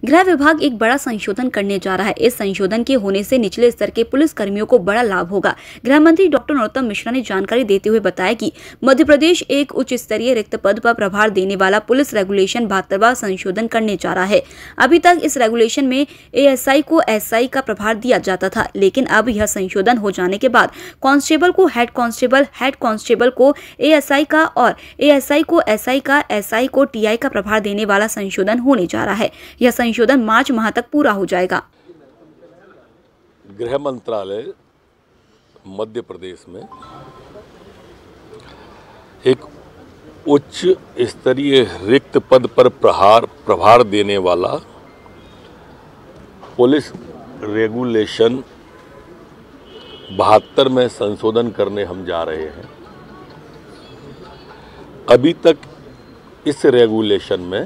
गृह विभाग एक बड़ा संशोधन करने जा रहा है। इस संशोधन के होने से निचले स्तर के पुलिस कर्मियों को बड़ा लाभ होगा। गृह मंत्री डॉक्टर नरोत्तम मिश्रा ने जानकारी देते हुए बताया कि मध्य प्रदेश एक उच्च स्तरीय रिक्त पद पर प्रभार देने वाला पुलिस रेगुलेशन 72वां संशोधन करने जा रहा है। अभी तक इस रेगुलेशन में एएसआई को एसआई का प्रभार दिया जाता था, लेकिन अब यह संशोधन हो जाने के बाद कांस्टेबल को हेड कांस्टेबल को एएसआई का और एएसआई को एसआई का, एसआई को टीआई का प्रभार देने वाला संशोधन होने जा रहा है। यह संशोधन मार्च माह तक पूरा हो जाएगा। गृह मंत्रालय मध्य प्रदेश में एक उच्च स्तरीय रिक्त पद पर प्रभार देने वाला पुलिस रेगुलेशन 72 में संशोधन करने हम जा रहे हैं। अभी तक इस रेगुलेशन में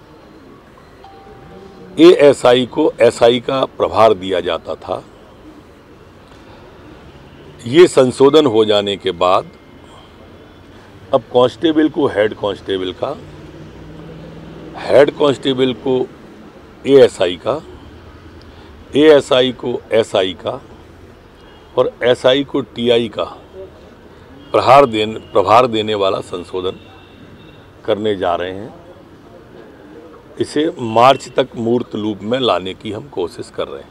एएसआई को एसआई का प्रभार दिया जाता था। ये संशोधन हो जाने के बाद अब कांस्टेबल को हेड कांस्टेबल का, हेड कांस्टेबल को एएसआई का, एएसआई को एसआई का और एसआई को टीआई का प्रभार देने वाला संशोधन करने जा रहे हैं। इसे मार्च तक मूर्त रूप में लाने की हम कोशिश कर रहे हैं।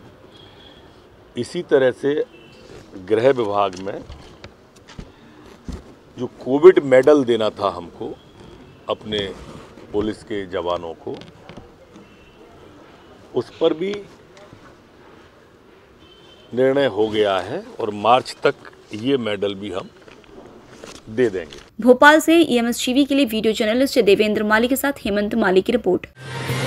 इसी तरह से गृह विभाग में जो कोविड मेडल देना था हमको अपने पुलिस के जवानों को, उस पर भी निर्णय हो गया है और मार्च तक ये मेडल भी हम दे देंगे। भोपाल से EMS टीवी के लिए वीडियो जर्नलिस्ट देवेंद्र माली के साथ हेमंत माली की रिपोर्ट।